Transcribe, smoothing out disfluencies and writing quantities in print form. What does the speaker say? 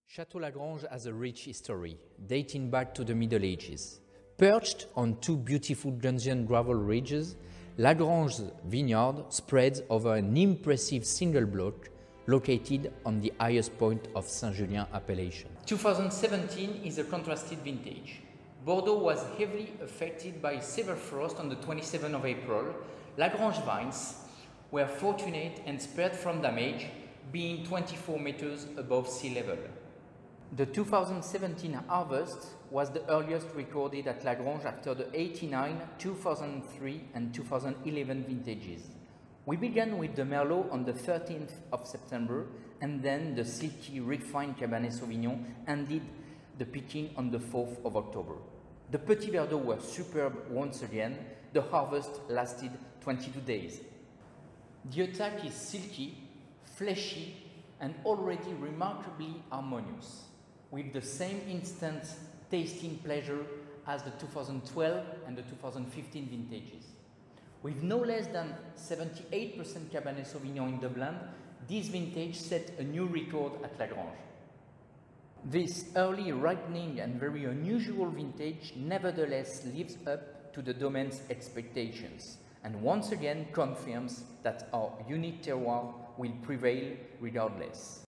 Château Lagrange has a rich history, dating back to the Middle Ages. Perched on two beautiful Gunsian gravel ridges, Lagrange's vineyard spreads over an impressive single block located on the highest point of Saint-Julien appellation. 2017 is a contrasted vintage. Bordeaux was heavily affected by severe frost on the 27th of April. Lagrange vines were fortunate and spared from damage, being 24 meters above sea level. The 2017 harvest was the earliest recorded at Lagrange after the 89, 2003 and 2011 vintages. We began with the Merlot on the 13th of September, and then the silky refined Cabernet Sauvignon ended the picking on the 4th of October. The Petit Verdot were superb once again. The harvest lasted 22 days. The attack is silky, fleshy and already remarkably harmonious, with the same instant tasting pleasure as the 2012 and the 2015 vintages. With no less than 78% Cabernet Sauvignon in the blend, this vintage set a new record at Lagrange. This early ripening and very unusual vintage nevertheless lives up to the domaine's expectations and once again confirms that our unique terroir will prevail regardless.